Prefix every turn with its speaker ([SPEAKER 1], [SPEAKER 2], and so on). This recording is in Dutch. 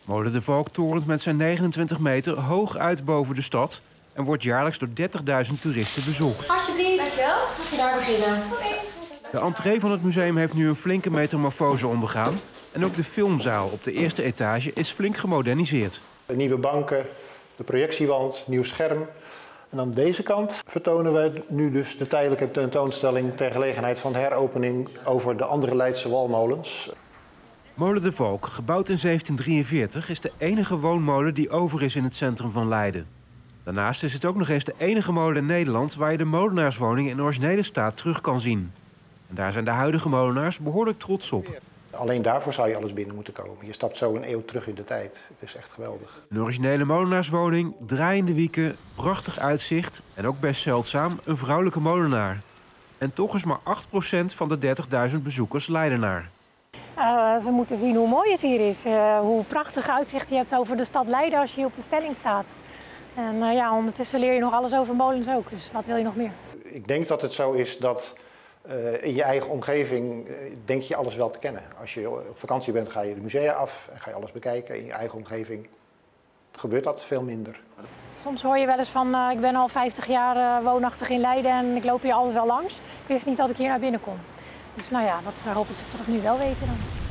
[SPEAKER 1] Molen de Valk torent met zijn 29 meter hoog uit boven de stad en wordt jaarlijks door 30.000 toeristen bezocht.
[SPEAKER 2] Alsjeblieft. Dankjewel. Mag je daar beginnen? Okay.
[SPEAKER 1] De entree van het museum heeft nu een flinke metamorfose ondergaan. En ook de filmzaal op de eerste etage is flink gemoderniseerd.
[SPEAKER 3] De nieuwe banken, de projectiewand, nieuw scherm. En aan deze kant vertonen we nu dus de tijdelijke tentoonstelling ter gelegenheid van de heropening over de andere Leidse walmolens.
[SPEAKER 1] Molen de Valk, gebouwd in 1743, is de enige woonmolen die over is in het centrum van Leiden. Daarnaast is het ook nog eens de enige molen in Nederland waar je de molenaarswoning in originele staat terug kan zien. En daar zijn de huidige molenaars behoorlijk trots op.
[SPEAKER 3] Alleen daarvoor zou je alles binnen moeten komen. Je stapt zo een eeuw terug in de tijd. Het is echt geweldig.
[SPEAKER 1] Een originele molenaarswoning, draaiende wieken, prachtig uitzicht en ook best zeldzaam een vrouwelijke molenaar. En toch is maar 8% van de 30.000 bezoekers Leidenaar.
[SPEAKER 4] Ze moeten zien hoe mooi het hier is, hoe prachtig uitzicht je hebt over de stad Leiden als je hier op de stelling staat. En ondertussen leer je nog alles over molens ook, dus wat wil je nog meer?
[SPEAKER 3] Ik denk dat het zo is dat in je eigen omgeving denk je alles wel te kennen. Als je op vakantie bent ga je de musea af en ga je alles bekijken. In je eigen omgeving gebeurt dat veel minder.
[SPEAKER 4] Soms hoor je wel eens van ik ben al 50 jaar woonachtig in Leiden en ik loop hier alles wel langs. Ik wist niet dat ik hier naar binnen kon. Dus nou ja, dat hoop ik dat ze dat nu wel weten dan.